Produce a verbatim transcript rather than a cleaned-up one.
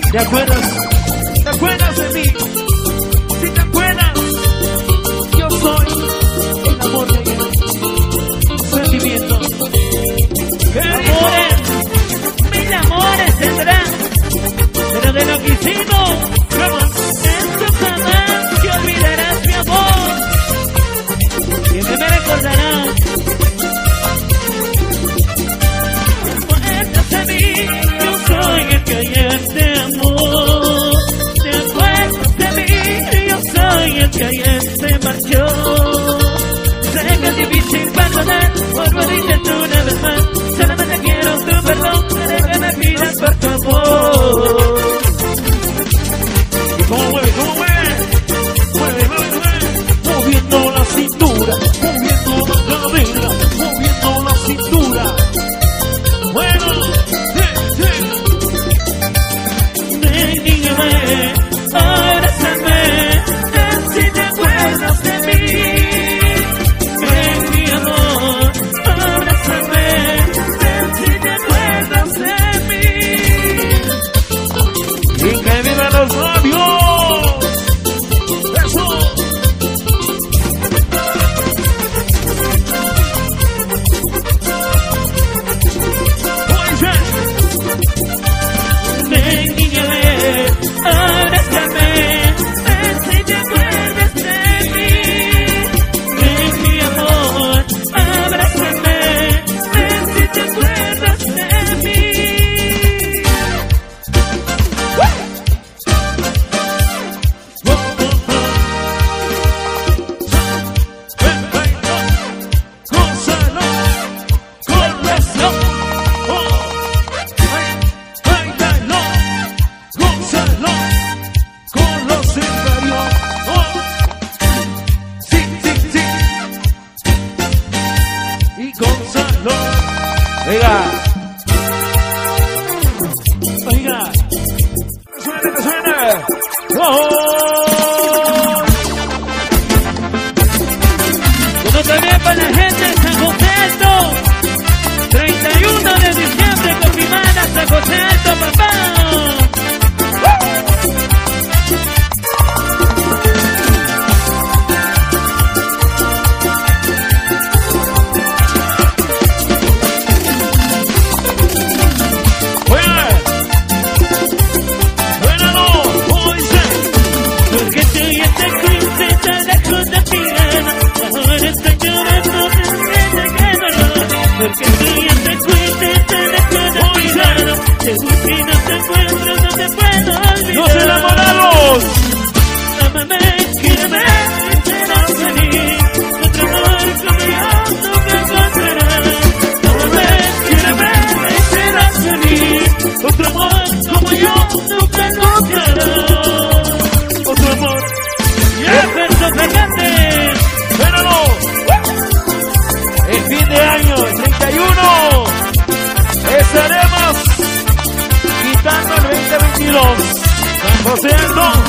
¿Te acuerdas? ¿Te acuerdas de mí? Si te acuerdas, yo soy el amor de Dios. Sentimiento. Amores, mil amores tendrán, pero de lo que hicimos, esto jamás te olvidarás, mi amor. Siempre me recordarás. Acuérdate de mí, yo soy el que ayer te amó. Te acuerdas de mí, yo soy el que ayer se marchó. Sé que es difícil perdonar, vuelvo a intento una vez más. Solamente quiero tu perdón, para que me pidas por tu amor. ¿Y cómo mueve? ¿Cómo mueve? Mueve, mueve, mueve. Moviendo la cintura, moviendo la cadera, moviendo la cintura. Bueno, sí, sí. Ven, niña, ven, abrázame, ven si te acuerdas de mí. Ven, mi amor, abrázame, ven si te acuerdas de mí. Y que vivan los labios. Eso. Oye. Ven, niña, ven, abrázame, ven si te acuerdas de mí. Ven, mi amor, abrázame, ven si te acuerdas de mí. Gózalo, gózalo, oh, bailalo, gózalo, con los inferiores, oh, sí, sí, sí, y gózalo, oiga, oiga, que suene, que suene, oh. Uno también para la gente de San José Alto. treinta y uno de diciembre confirmada San José Alto, papá. Oye, suénalo, oye, Porque tú ya te fuiste tan lejos de mi alma. Ahora estoy llorando desde que dolor. Porque tú ya te fuiste tan lejos de mi alma. Te busco y no te encuentro, no te puedo olvidar. los enamorados. Ámame, quíreme, y serás feliz. Otro amor como yo nunca encontrarás. Ámame, quíreme, y serás feliz. Otro amor como yo, Nunca encontrarás. otro amor. Jefferson Fernández. Suénalo. El fin de año, el treinta y uno, estaremos quitando el veinte veintidós. San José Alto.